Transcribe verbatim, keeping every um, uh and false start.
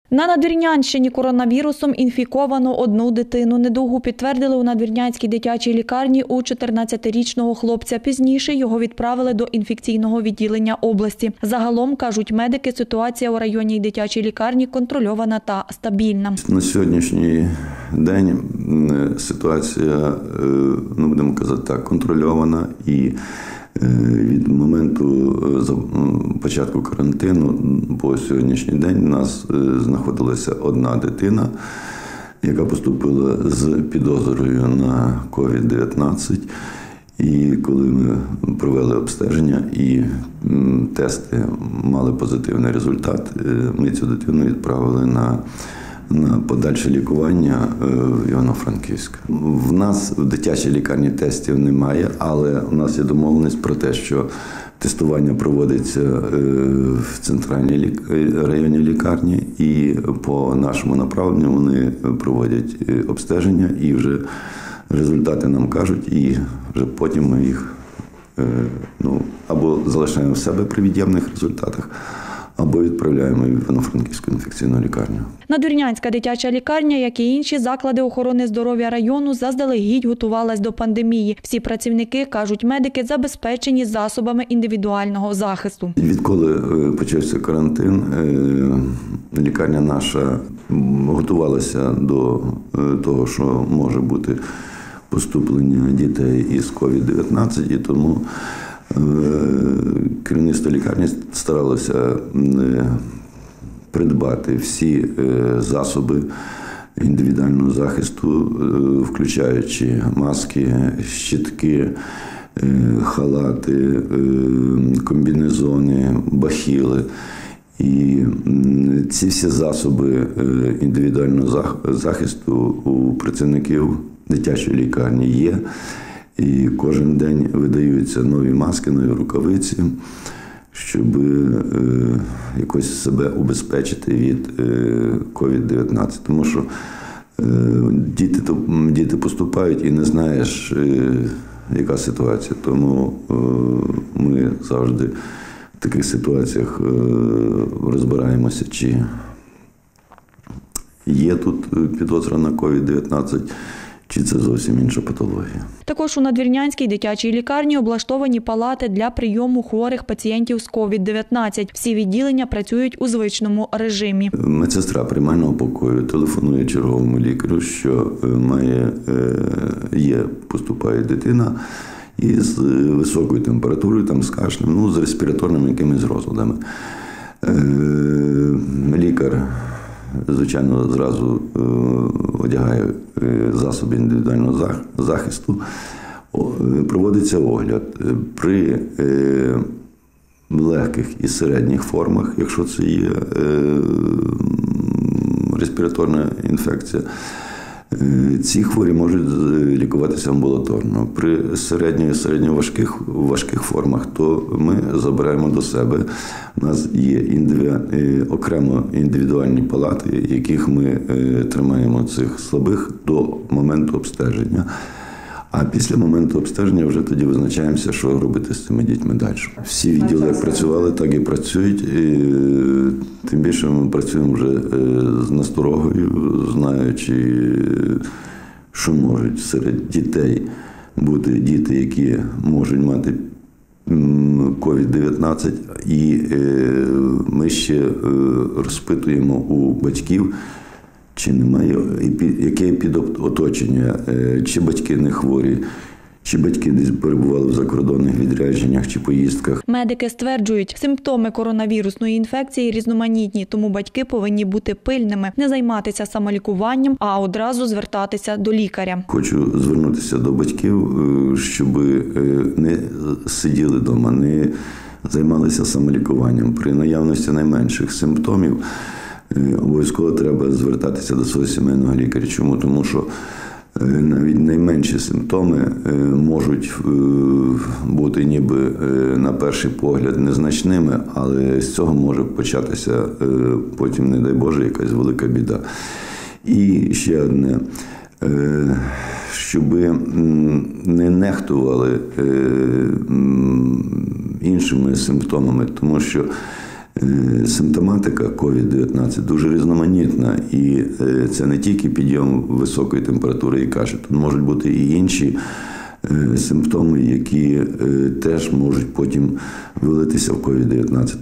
На Надвірнянщині коронавірусом інфіковано одну дитину. Недугу підтвердили у Надвірнянській дитячій лікарні у чотирнадцятирічного хлопця. Пізніше його відправили до інфекційного відділення області. Загалом, кажуть медики, ситуація у районній дитячій лікарні контрольована та стабільна. На сьогоднішній день ситуація, ну будемо казати так, контрольована і від моменту початку карантину по сьогоднішній день у нас знаходилася одна дитина, яка поступила з підозрою на ковід дев'ятнадцять. І коли ми провели обстеження і тести мали позитивний результат, ми цю дитину відправили на на подальше лікування в Івано-Франківськ. В нас в дитячій лікарні тестів немає, але у нас є домовленість про те, що тестування проводиться в центральній районній лікарні, і по нашому направленню вони проводять обстеження, і вже результати нам кажуть, і вже потім ми їх ну, або залишаємо в себе при від'ємних результатах, або відправляємо в Івано-Франківську інфекційну лікарню. Надвірнянська дитяча лікарня, як і інші заклади охорони здоров'я району, заздалегідь готувалась до пандемії. Всі працівники, кажуть медики, забезпечені засобами індивідуального захисту. Відколи почався карантин, лікарня наша готувалася до того, що може бути поступлення дітей із ковід дев'ятнадцять, і тому керівництво лікарні старалося придбати всі засоби індивідуального захисту, включаючи маски, щитки, халати, комбінезони, бахіли. І ці всі засоби індивідуального захисту у працівників дитячої лікарні є. І кожен день видаються нові маски, нові рукавиці, щоб е, якось себе убезпечити від ковід дев'ятнадцять. Тому що е, діти, діти поступають і не знаєш, е, яка ситуація. Тому е, ми завжди в таких ситуаціях е, розбираємося, чи є тут підозра на ковід дев'ятнадцять, чи це зовсім інша патологія. Також у Надвірнянській дитячій лікарні облаштовані палати для прийому хворих пацієнтів з ковід дев'ятнадцять. Всі відділення працюють у звичному режимі. Медсестра приймального покою телефонує черговому лікарю, що має, є, поступає дитина із високою температурою, там, з кашлем, ну, з респіраторними якимись розладами. Лікар, звичайно, зразу одягає засоби індивідуального захисту, проводиться огляд. При легких і середніх формах, якщо це є респіраторна інфекція, ці хворі можуть лікуватися амбулаторно. При середньо- і середньоважких важких формах, то ми забираємо до себе. У нас є індиві... окремо індивідуальні палати, яких ми тримаємо цих слабих до моменту обстеження. А після моменту обстеження вже тоді визначаємося, що робити з цими дітьми далі. Всі відділи як працювали, так і працюють. І тим більше ми працюємо вже з насторогою, знаючи, що можуть серед дітей бути діти, які можуть мати ковід дев'ятнадцять. І ми ще розпитуємо у батьків, чи немає, яке підоточення, чи батьки не хворі, чи батьки десь перебували в закордонних відрядженнях чи поїздках. Медики стверджують, симптоми коронавірусної інфекції різноманітні, тому батьки повинні бути пильними, не займатися самолікуванням, а одразу звертатися до лікаря. Хочу звернутися до батьків, щоб не сиділи вдома, не займалися самолікуванням. При наявності найменших симптомів обов'язково треба звертатися до свого сімейного лікаря. Чому? Тому що навіть найменші симптоми можуть бути ніби на перший погляд незначними, але з цього може початися потім, не дай Боже, якась велика біда. І ще одне, щоб не нехтували іншими симптомами, тому що Симптоматика ковід дев'ятнадцять дуже різноманітна, і це не тільки підйом високої температури і каші, тут можуть бути і інші симптоми, які теж можуть потім вилитися в ковід дев'ятнадцять.